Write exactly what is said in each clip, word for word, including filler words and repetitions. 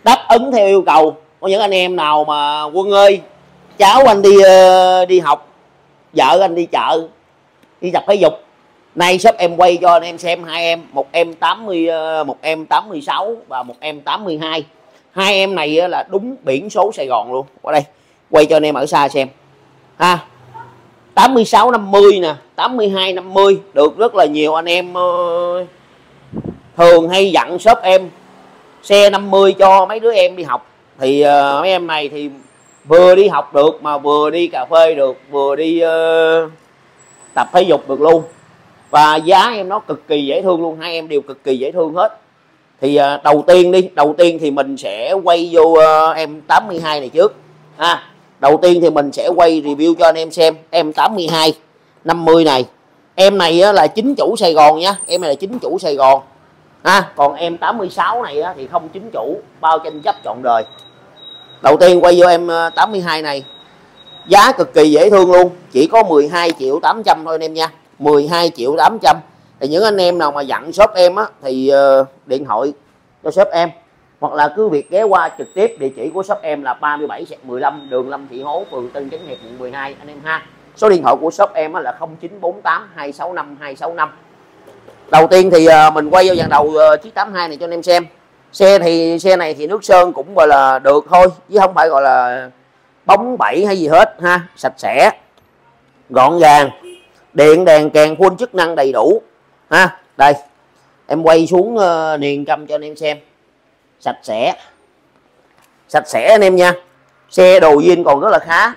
đáp ứng theo yêu cầu. Có những anh em nào mà Quân ơi, cháu anh đi đi học, vợ anh đi chợ, đi tập thể dục, nay shop em quay cho anh em xem hai em, một em tám mươi, một em tám mươi sáu và một em tám mươi hai. Hai em này là đúng biển số Sài Gòn luôn. Qua đây quay cho anh em ở xa xem ha. tám mươi sáu năm mươi nè, tám mươi hai năm mươi, được rất là nhiều anh em uh, thường hay dặn shop em xe năm mươi cho mấy đứa em đi học. Thì uh, mấy em này thì vừa đi học được mà vừa đi cà phê được, vừa đi uh, tập thể dục được luôn. Và giá em nó cực kỳ dễ thương luôn, hai em đều cực kỳ dễ thương hết. Thì uh, đầu tiên đi, đầu tiên thì mình sẽ quay vô uh, em tám mươi hai này trước ha. Đầu tiên thì mình sẽ quay review cho anh em xem em tám mươi hai năm mươi này. Em này á, là chính chủ Sài Gòn nha, em này là chính chủ Sài Gòn ha. Còn em tám mươi sáu này á, thì không chính chủ, bao tranh chấp trọn đời. Đầu tiên quay vô em tám mươi hai này, giá cực kỳ dễ thương luôn, chỉ có mười hai triệu tám trăm thôi anh em nha, mười hai triệu tám trăm. Thì những anh em nào mà dặn shop em á thì uh, điện thoại cho shop em, hoặc là cứ việc ghé qua trực tiếp. Địa chỉ của shop em là ba mươi bảy mười lăm đường Lâm Thị Hố, phường Tân Chánh Hiệp, quận mười hai anh em ha. Số điện thoại của shop em là không chín bốn tám hai sáu năm hai sáu năm. Đầu tiên thì uh, mình quay vô dàn đầu uh, chiếc tám mươi hai này cho anh em xem. Xe thì xe này thì nước sơn cũng gọi là được thôi, chứ không phải gọi là bóng bẩy hay gì hết ha. Sạch sẽ, gọn gàng, điện đèn kèn full chức năng đầy đủ ha. Đây em quay xuống uh, niền căm cho anh em xem, sạch sẽ, sạch sẽ anh em nha. Xe đồ zin còn rất là khá,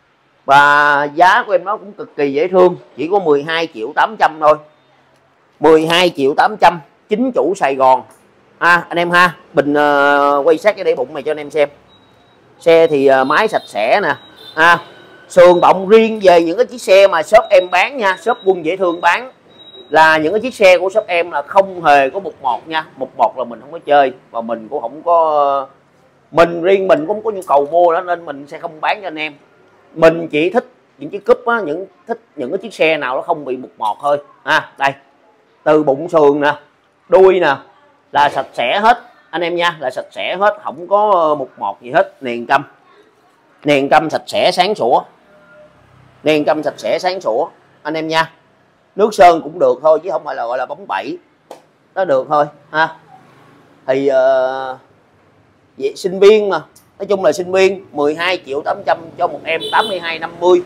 và giá của em nó cũng cực kỳ dễ thương, chỉ có mười hai triệu tám trăm thôi, mười hai triệu tám trăm, chính chủ Sài Gòn ha anh em ha. Bình uh, quay sát cái đế bụng này cho anh em xem. Xe thì uh, máy sạch sẽ nè ha. Sườn bọng riêng về những cái chiếc xe mà shop em bán nha, shop Quân Dễ Thương bán, là những cái chiếc xe của shop em là không hề có mục một nha. Mục một là mình không có chơi, và mình cũng không có, mình riêng mình cũng không có nhu cầu mua đó, nên mình sẽ không bán cho anh em. Mình chỉ thích những chiếc cúp á, những thích những cái chiếc xe nào nó không bị mục một thôi ha. Đây, từ bụng sườn nè, đuôi nè là sạch sẽ hết anh em nha, là sạch sẽ hết, không có mục một gì hết. Niền căm, niền căm sạch sẽ sáng sủa, niền căm sạch sẽ sáng sủa anh em nha. Nước sơn cũng được thôi, chứ không phải là gọi là bóng bẩy, nó được thôi ha. Thì uh, vậy, sinh viên mà, nói chung là sinh viên. Mười hai triệu tám trăm cho một em tám mươi hai năm mươi.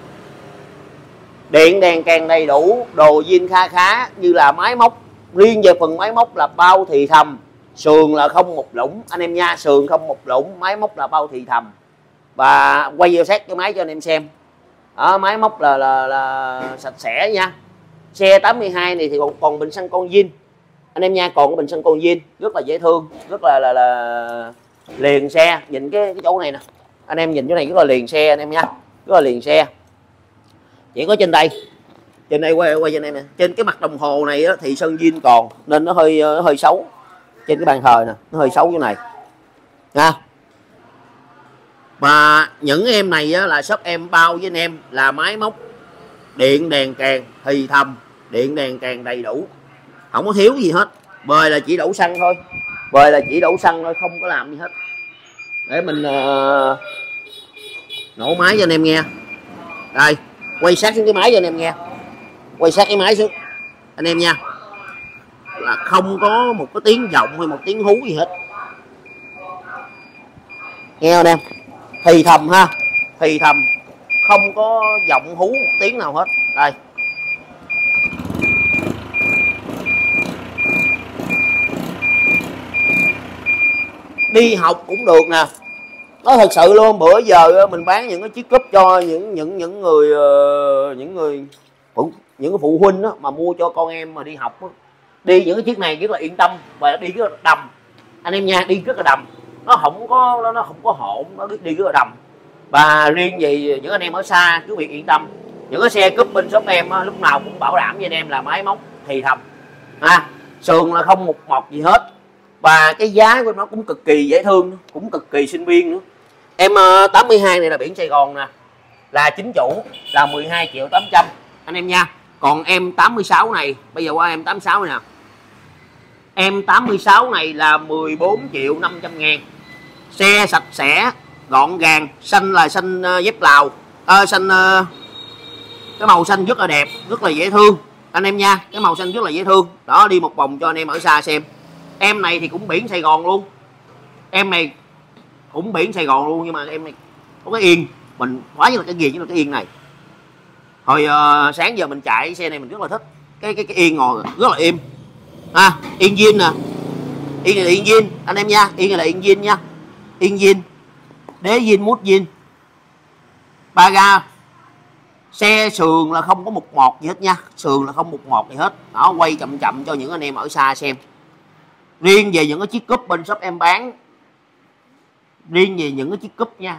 Điện đèn kèn đầy đủ, đồ zin kha khá, như là máy móc. Riêng về phần máy móc là bao thì thầm, sườn là không một lũng anh em nha, sườn không một lũng, máy móc là bao thì thầm. Và quay vô sát cái máy cho anh em xem. Đó, máy móc là, là, là sạch sẽ nha. Xe tám mươi hai này thì còn, còn bình xăng con zin anh em nha, còn cái bình xăng con zin rất là dễ thương, rất là là, là liền xe. Nhìn cái, cái chỗ này nè anh em, nhìn chỗ này rất là liền xe anh em nha, rất là liền xe. Chỉ có trên đây, trên đây quay quay cho anh em nè, trên cái mặt đồng hồ này á, thì sơn zin còn nên nó hơi nó hơi xấu. Trên cái bàn thờ nè nó hơi xấu chỗ này nha. Và những em này á, là shop em bao với anh em là máy móc, điện đèn kèn thì thầm, điện đèn kèn đầy đủ, không có thiếu gì hết. Bời là chỉ đổ xăng thôi, bời là chỉ đổ xăng thôi, không có làm gì hết. Để mình uh, nổ máy cho anh em nghe. Đây, quay sát xuống cái máy cho anh em nghe, quay sát cái máy xuống anh em nha, là không có một cái tiếng vọng hay một tiếng hú gì hết, nghe không em? Thì thầm ha, thì thầm, không có giọng hú một tiếng nào hết. Đây, đi học cũng được nè, nói thật sự luôn. Bữa giờ mình bán những cái chiếc cúp cho những những những người những người phụ, những cái phụ huynh đó, mà mua cho con em mà đi học đó. Đi những cái chiếc này rất là yên tâm và đi rất là đầm anh em nha, đi rất là đầm, nó không có nó, nó không có hỗn, nó đi rất là đầm. Và riêng về những anh em ở xa cứ việc yên tâm, những cái xe cúp bên shop em á, lúc nào cũng bảo đảm với anh em là máy móc thì thầm ha, sườn là không một mọc gì hết. Và cái giá của nó cũng cực kỳ dễ thương, cũng cực kỳ sinh viên nữa. Em tám mươi hai này là biển Sài Gòn nè, là chính chủ, là mười hai triệu tám trăm anh em nha. Còn em tám mươi sáu này, bây giờ qua em tám mươi sáu này nè, em tám mươi sáu này là mười bốn triệu năm trăm ngàn. Xe sạch sẽ gọn gàng, xanh là xanh uh, dép Lào, à, xanh uh, cái màu xanh rất là đẹp, rất là dễ thương anh em nha. Cái màu xanh rất là dễ thương đó. Đi một vòng cho anh em ở xa xem. Em này thì cũng biển Sài Gòn luôn, em này cũng biển Sài Gòn luôn, nhưng mà em này có cái yên mình quá như là cái gì chứ là cái yên này. Hồi uh, sáng giờ mình chạy xe này mình rất là thích cái cái cái yên ngồi rất là êm. À, yên zin nè, yên này là yên zin anh em nha, yên này là yên zin nha, yên zin, đế zin, mút zin, ba ga. Xe sườn là không có mục mọt gì hết nha, sườn là không mục mọt gì hết đó. Quay chậm chậm cho những anh em ở xa xem. Riêng về những cái chiếc cúp bên shop em bán, riêng về những cái chiếc cúp nha,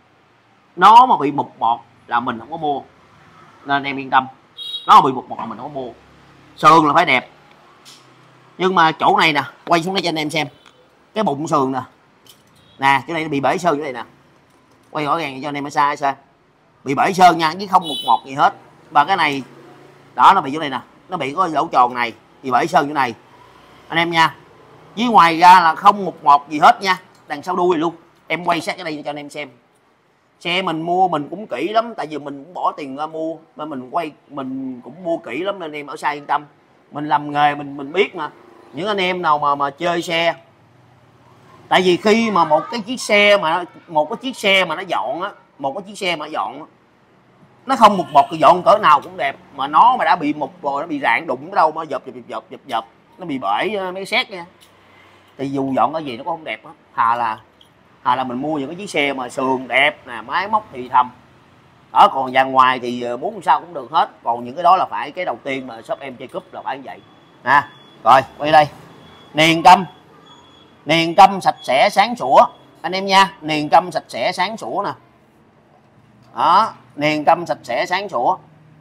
nó mà bị mục mọt là mình không có mua, nên em yên tâm. Nó mà bị mục mọt là mình không có mua. Sườn là phải đẹp. Nhưng mà chỗ này nè, quay xuống đây cho anh em xem cái bụng sườn nè, nè chỗ này nó bị bể sơn chỗ này nè, quay rõ ràng cho anh em ở xa xa, bị bể sơn nha, chứ không một mọt gì hết. Và cái này đó, nó bị chỗ này nè, nó bị có lỗ tròn này, bị bể sơn chỗ này anh em nha. Với ngoài ra là không một mọt gì hết nha. Đằng sau đuôi luôn, em quay sát cái đây cho anh em xem. Xe mình mua mình cũng kỹ lắm, tại vì mình cũng bỏ tiền ra mua, mà mình quay mình cũng mua kỹ lắm nên em ở xa yên tâm. Mình làm nghề mình mình biết mà. Những anh em nào mà mà chơi xe, tại vì khi mà một cái chiếc xe mà một cái chiếc xe mà nó dọn á, một cái chiếc xe mà dọn á, nó không một bọt thì dọn cỡ nào cũng đẹp, mà nó mà đã bị mục rồi, nó bị rạn đụng ở đâu mà dập dập dập dập dập nó bị bể mấy xét nha, thì dù dọn cái gì nó cũng không đẹp hết. Hà là hà là mình mua những cái chiếc xe mà sườn đẹp nè, máy móc thì thầm đó. Còn dàn ngoài thì muốn sao cũng được hết, còn những cái đó là phải cái đầu tiên mà shop em chơi cúp là phải như vậy nè. Rồi quay đây, niền căm, niền căm sạch sẽ sáng sủa anh em nha, niền căm sạch sẽ sáng sủa nè đó, niền căm sạch sẽ sáng sủa.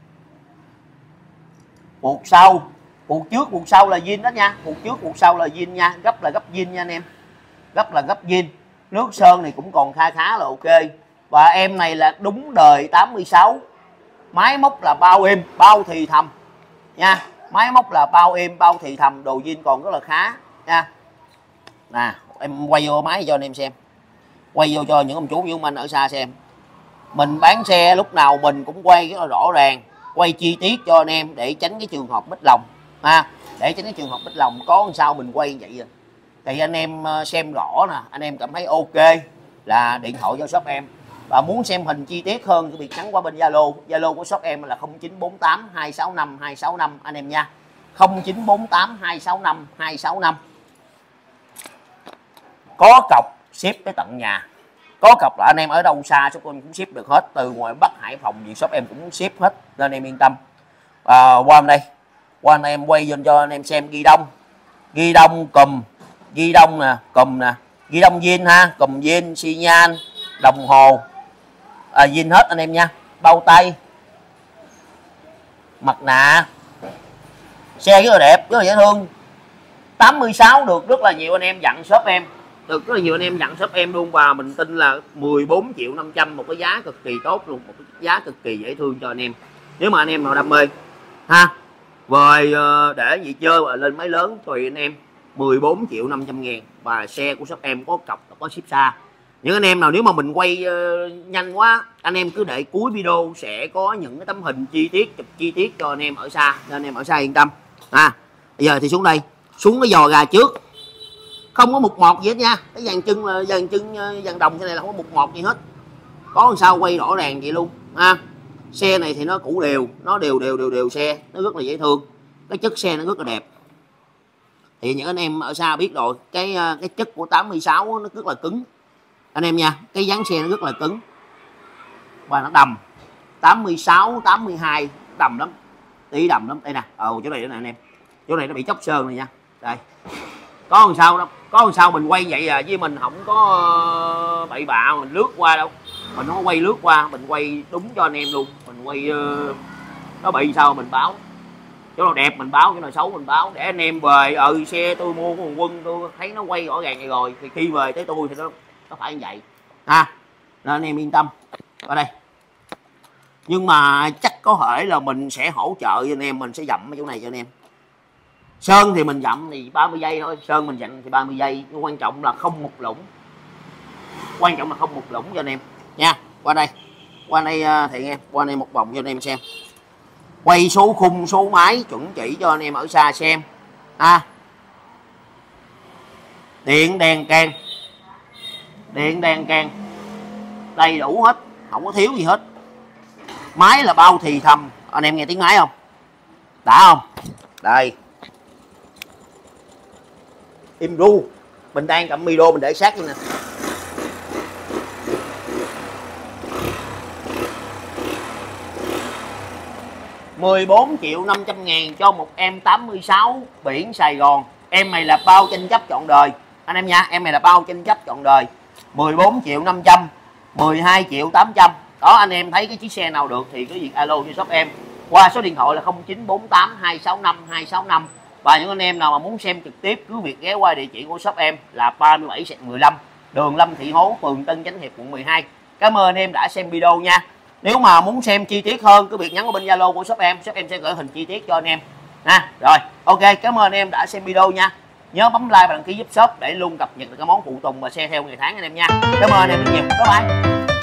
Cuộc sau, cuộc trước cuộc sau là zin đó nha, cuộc trước cuộc sau là zin nha, gấp là gấp zin nha anh em, gấp là gấp zin. Nước sơn này cũng còn kha khá là ok. Và em này là đúng đời tám mươi sáu, máy móc là bao êm bao thì thầm nha, máy móc là bao êm bao thì thầm, đồ zin còn rất là khá nha. Nè em quay vô máy cho anh em xem, quay vô cho những ông chú những ông anh ở xa xem. Mình bán xe lúc nào mình cũng quay rất là rõ ràng, quay chi tiết cho anh em để tránh cái trường hợp mít lòng ha, để tránh cái trường hợp mít lòng. Có làm sao mình quay như vậy rồi thì anh em xem rõ nè, anh em cảm thấy ok là điện thoại cho shop em. Và muốn xem hình chi tiết hơn thì việc nhắn qua bên Zalo, Zalo của shop em là không chín bốn tám hai sáu năm hai sáu năm anh em nha, không chín bốn tám hai sáu năm hai sáu năm. Có cọc ship tới tận nhà, có cọc là anh em ở đâu xa shop em cũng ship được hết, từ ngoài Bắc Hải Phòng gì shop em cũng ship hết nên em yên tâm. À, qua đây, qua anh em quay lên cho anh em xem ghi đông, ghi đông cùm, ghi đông nè, cùm nè, ghi đông zin ha, cùm zin, xi nhan, đồng hồ à, zin hết anh em nha. Bao tay, mặt nạ, xe rất là đẹp, rất là dễ thương. Tám mươi sáu được rất là nhiều anh em dặn shop em, được rất là nhiều anh em dặn shop em luôn. Và mình tin là mười bốn triệu năm trăm, một cái giá cực kỳ tốt luôn, một cái giá cực kỳ dễ thương cho anh em nếu mà anh em nào đam mê ha. Về để gì chơi và lên máy lớn tùy anh em, mười bốn triệu năm trăm ngàn. Và xe của shop em có cọc, có ship xa. Những anh em nào nếu mà mình quay uh, nhanh quá, anh em cứ để cuối video sẽ có những cái tấm hình chi tiết, chụp chi tiết cho anh em ở xa, nên anh em ở xa yên tâm ha. Bây giờ thì xuống đây, xuống cái giò gà trước, không có mục mọt gì hết nha. Cái dàn chân là dàn chân dàn đồng thế này là không có mục mọt gì hết, có làm sao quay rõ ràng vậy luôn ha. Xe này thì nó cũ đều, nó đều đều đều đều xe, nó rất là dễ thương, cái chất xe nó rất là đẹp. Thì những anh em ở xa biết rồi, cái cái chất của tám mươi sáu nó rất là cứng anh em nha, cái dáng xe nó rất là cứng và nó đầm. Tám mươi sáu, tám mươi hai đầm lắm, tí đầm lắm. Đây nè, ờ chỗ này nữa nè anh em, chỗ này nó bị chóc sơn này nha. Đây, có làm sao đâu, có làm sao mình quay vậy à, với mình không có bậy bạ mình lướt qua đâu, mình không có quay lướt qua, mình quay đúng cho anh em luôn. Mình quay uh, nó bị sao mình báo, chỗ nào đẹp mình báo, chỗ nào xấu mình báo, để anh em về ừ xe tôi mua của thằng Quân tôi thấy nó quay rõ ràng vậy rồi thì khi về tới tôi thì nó nó phải như vậy ha, nên anh em yên tâm. Ở đây nhưng mà chắc có thể là mình sẽ hỗ trợ cho anh em, mình sẽ dặm ở chỗ này cho anh em. Sơn thì mình dặm thì ba mươi giây thôi, sơn mình dặm thì ba mươi giây, nhưng quan trọng là không mục lũng, quan trọng là không mục lũng cho anh em nha. Qua đây, qua đây Thiện em, qua đây một vòng cho anh em xem, quay số khung số máy chuẩn chỉ cho anh em ở xa xem. À, điện đèn can, điện đèn can đầy đủ hết, không có thiếu gì hết. Máy là bao thì thầm, anh em nghe tiếng máy không, đã không? Đây im ru, mình đang cầm micro mình để sát như nè. mười bốn triệu năm trăm ngàn cho một em tám mươi sáu biển Sài Gòn. Em này là bao tranh chấp trọn đời anh em nha, em này là bao tranh chấp trọn đời. Mười bốn triệu năm trăm, mười hai triệu tám trăm. Đó, anh em thấy cái chiếc xe nào được thì cứ việc alo cho shop em qua số điện thoại là không chín bốn tám hai sáu năm hai sáu năm. Và những anh em nào mà muốn xem trực tiếp cứ việc ghé qua địa chỉ của shop em là ba mươi bảy mười lăm đường Lâm Thị Hố, phường Tân Chánh Hiệp, quận mười hai. Cảm ơn anh em đã xem video nha. Nếu mà muốn xem chi tiết hơn cứ việc nhắn vào bên Zalo của shop em, shop em sẽ gửi hình chi tiết cho anh em ha. Rồi, ok, cảm ơn anh em đã xem video nha. Nhớ bấm like và đăng ký giúp shop để luôn cập nhật được các món phụ tùng và xe theo ngày tháng anh em nha. Cảm ơn anh em rất nhiều. Bye bye.